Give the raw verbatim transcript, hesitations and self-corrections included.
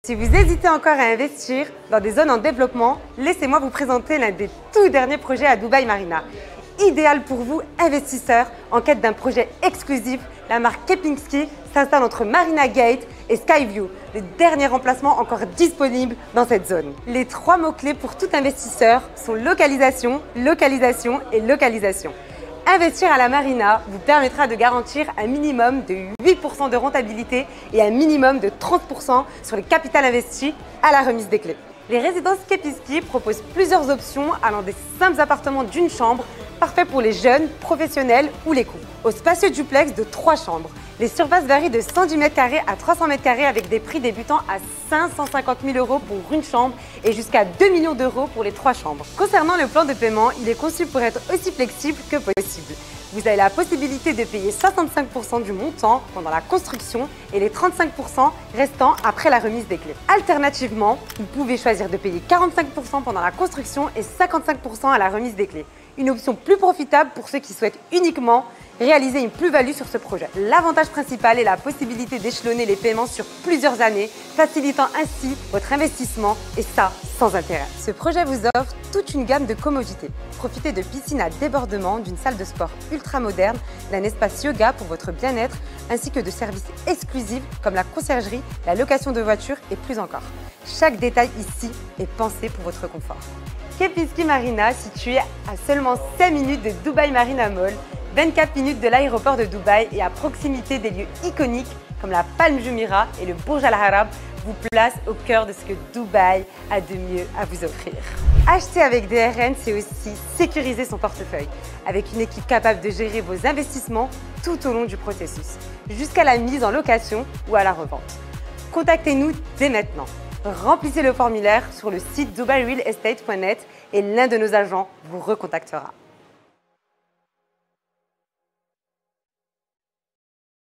Si vous hésitez encore à investir dans des zones en développement, laissez-moi vous présenter l'un des tout derniers projets à Dubaï Marina. Idéal pour vous, investisseurs, en quête d'un projet exclusif, la marque Kempinski s'installe entre Marina Gate et Skyview, le dernier emplacement encore disponible dans cette zone. Les trois mots-clés pour tout investisseur sont localisation, localisation et localisation. Investir à la Marina vous permettra de garantir un minimum de huit pour cent de rentabilité et un minimum de trente pour cent sur le capital investi à la remise des clés. Les résidences Kempinski proposent plusieurs options allant des simples appartements d'une chambre, parfaits pour les jeunes, professionnels ou les couples, au spacieux duplex de trois chambres. Les surfaces varient de cent dix mètres carrés à trois cents mètres carrés avec des prix débutant à cinq cent cinquante mille euros pour une chambre et jusqu'à deux millions d'euros pour les trois chambres. Concernant le plan de paiement, il est conçu pour être aussi flexible que possible. Vous avez la possibilité de payer soixante-cinq pour cent du montant pendant la construction et les trente-cinq pour cent restants après la remise des clés. Alternativement, vous pouvez choisir de payer quarante-cinq pour cent pendant la construction et cinquante-cinq pour cent à la remise des clés. Une option plus profitable pour ceux qui souhaitent uniquement réaliser une plus-value sur ce projet. L'avantage principal est la possibilité d'échelonner les paiements sur plusieurs années, facilitant ainsi votre investissement et ça sans intérêt. Ce projet vous offre toute une gamme de commodités. Profitez de piscines à débordement, d'une salle de sport ultra moderne, d'un espace yoga pour votre bien-être, ainsi que de services exclusifs comme la conciergerie, la location de voitures et plus encore. Chaque détail ici est pensé pour votre confort. Kempinski Marina, situé à seulement cinq minutes de Dubaï Marina Mall, vingt-quatre minutes de l'aéroport de Dubaï et à proximité des lieux iconiques comme la Palm Jumeirah et le Burj Al Arab, vous place au cœur de ce que Dubaï a de mieux à vous offrir. Acheter avec D R N, c'est aussi sécuriser son portefeuille, avec une équipe capable de gérer vos investissements tout au long du processus, jusqu'à la mise en location ou à la revente. Contactez-nous dès maintenant. Remplissez le formulaire sur le site dubai real estate point net et l'un de nos agents vous recontactera.